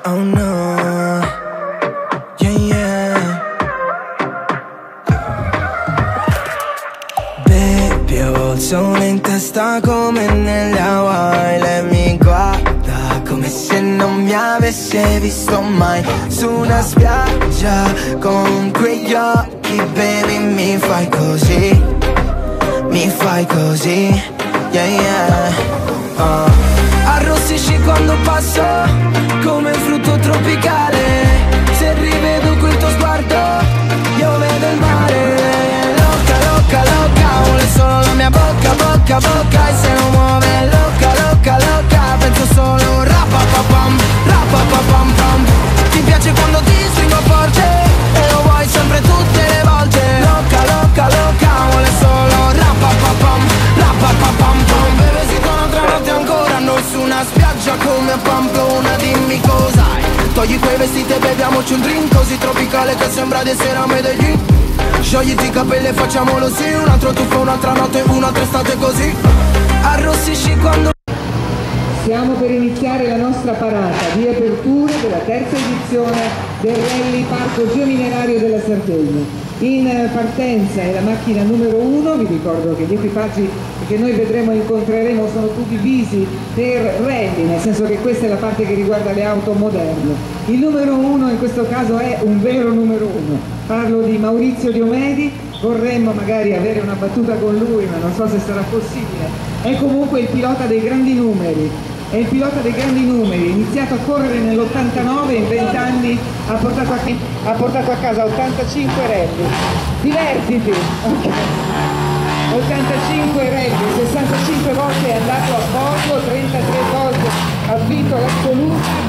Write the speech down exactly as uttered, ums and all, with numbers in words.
Oh no, yeah yeah. Baby, ho il sole in testa come nelle Hawaii. Lei mi guarda come se non mi avesse visto mai. Su una spiaggia con quegli occhi, baby, mi fai così, mi fai così, yeah yeah. uh. Arrossisci quando passo come un frutto tropicale. Se rivedo quel tuo sguardo io vedo il mare. Loca, loca, loca, vuole solo la mia bocca, bocca, bocca. E se non muove loca, loca, loca, penso solo rapapapam, rapapapam pam. Ti piace quando ti stringo forte e lo vuoi sempre tutte le volte. Loca, loca, loca, vuole solo rapapapam, rapapapam pam. Beve si con un'altra notte ancora, noi su una spiaggia come a Pamplona. Dimmi cos'hai, togli quei vestiti e beviamoci un drink così tropicale che sembra di essere a Medellin. Sciogliti i capelli e facciamolo sì, un altro tuffo, un'altra notte, un'altra estate così. Arrossisci quando... Stiamo per iniziare la nostra parata di apertura della terza edizione del Rally Parco Geominerario della Sardegna. In partenza è la macchina numero uno, vi ricordo che gli equipaggi che noi vedremo e incontreremo sono tutti visi per rally, nel senso che questa è la parte che riguarda le auto moderne. Il numero uno in questo caso è un vero numero uno, parlo di Maurizio Diomedi. Vorremmo magari avere una battuta con lui, ma non so se sarà possibile. È comunque il pilota dei grandi numeri, è il pilota dei grandi numeri, iniziato a correre nell'ottantanove, in venti anni ha portato a, ha portato a casa ottantacinque rally. Divertiti! Okay. ottantacinque rally, sessantacinque volte è andato a podio, trentatré volte ha vinto l'assoluto.